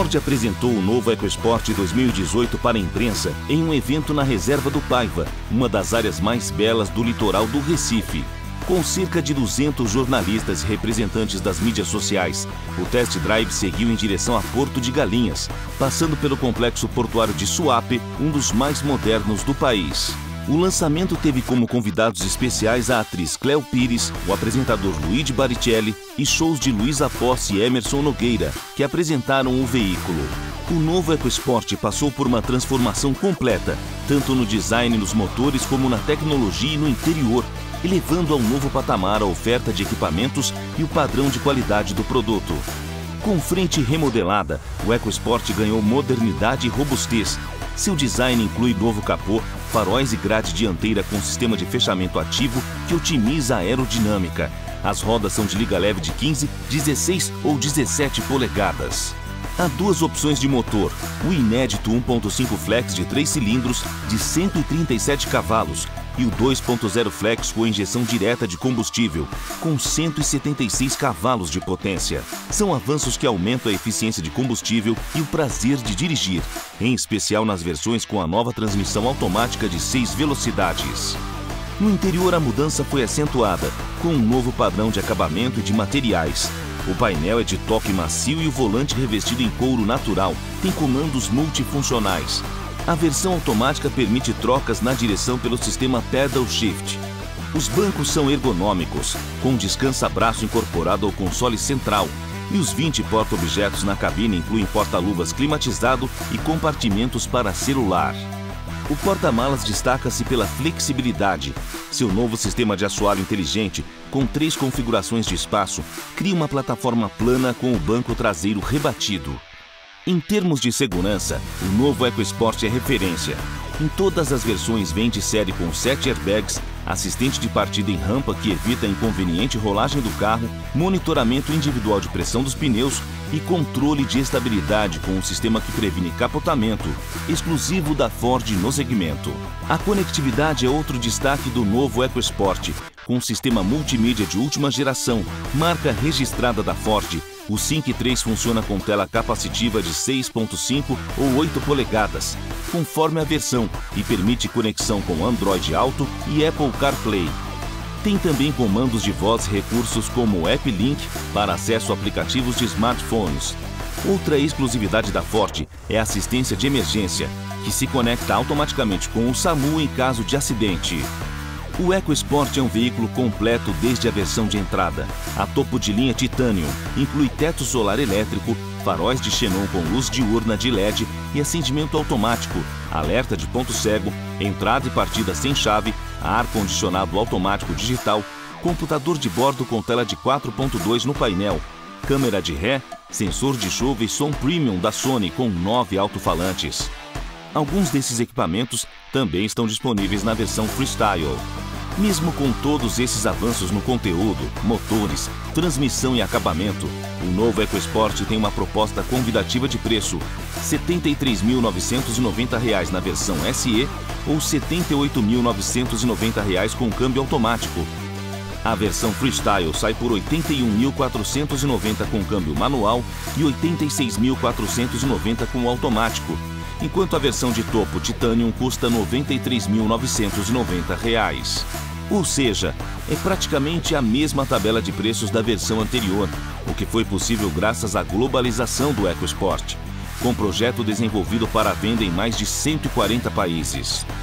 Ford apresentou o novo EcoSport 2018 para a imprensa em um evento na Reserva do Paiva, uma das áreas mais belas do litoral do Recife. Com cerca de 200 jornalistas e representantes das mídias sociais, o test drive seguiu em direção a Porto de Galinhas, passando pelo complexo portuário de Suape, um dos mais modernos do país. O lançamento teve como convidados especiais a atriz Cléo Pires, o apresentador Luigi Baricelli e shows de Luísa Posse e Emerson Nogueira, que apresentaram o veículo. O novo EcoSport passou por uma transformação completa, tanto no design dos motores como na tecnologia e no interior, elevando ao novo patamar a oferta de equipamentos e o padrão de qualidade do produto. Com frente remodelada, o EcoSport ganhou modernidade e robustez. Seu design inclui novo capô, faróis e grade dianteira com sistema de fechamento ativo que otimiza a aerodinâmica. As rodas são de liga leve de 15, 16 ou 17 polegadas. Há duas opções de motor, o inédito 1.5 Flex de 3 cilindros de 137 cavalos e o 2.0 Flex com injeção direta de combustível, com 176 cavalos de potência. São avanços que aumentam a eficiência de combustível e o prazer de dirigir, em especial nas versões com a nova transmissão automática de 6 velocidades. No interior, a mudança foi acentuada, com um novo padrão de acabamento e de materiais. O painel é de toque macio e o volante revestido em couro natural tem comandos multifuncionais. A versão automática permite trocas na direção pelo sistema Pedal Shift. Os bancos são ergonômicos, com descansa-braço incorporado ao console central, e os 20 porta-objetos na cabine incluem porta-luvas climatizado e compartimentos para celular. O porta-malas destaca-se pela flexibilidade. Seu novo sistema de assoalho inteligente, com 3 configurações de espaço, cria uma plataforma plana com o banco traseiro rebatido. Em termos de segurança, o novo EcoSport é referência. Em todas as versões vem de série com 7 airbags, assistente de partida em rampa que evita a inconveniente rolagem do carro, monitoramento individual de pressão dos pneus e controle de estabilidade com um sistema que previne capotamento, exclusivo da Ford no segmento. A conectividade é outro destaque do novo EcoSport, com um sistema multimídia de última geração, marca registrada da Ford. O Sync 3 funciona com tela capacitiva de 6.5 ou 8 polegadas, conforme a versão, e permite conexão com Android Auto e Apple CarPlay. Tem também comandos de voz e recursos como o App Link para acesso a aplicativos de smartphones. Outra exclusividade da Ford é a assistência de emergência, que se conecta automaticamente com o SAMU em caso de acidente. O EcoSport é um veículo completo desde a versão de entrada. A topo de linha Titanium inclui teto solar elétrico, faróis de xenon com luz diurna de LED e acendimento automático, alerta de ponto cego, entrada e partida sem chave, ar-condicionado automático digital, computador de bordo com tela de 4.2 no painel, câmera de ré, sensor de chuva e som premium da Sony com 9 alto-falantes. Alguns desses equipamentos também estão disponíveis na versão Freestyle. Mesmo com todos esses avanços no conteúdo, motores, transmissão e acabamento, o novo EcoSport tem uma proposta convidativa de preço: R$ 73.990 na versão SE ou R$ 78.990 com câmbio automático. A versão Freestyle sai por R$ 81.490 com câmbio manual e R$ 86.490 com automático, enquanto a versão de topo Titanium custa R$ 93.990. Ou seja, é praticamente a mesma tabela de preços da versão anterior, o que foi possível graças à globalização do EcoSport, com projeto desenvolvido para venda em mais de 140 países.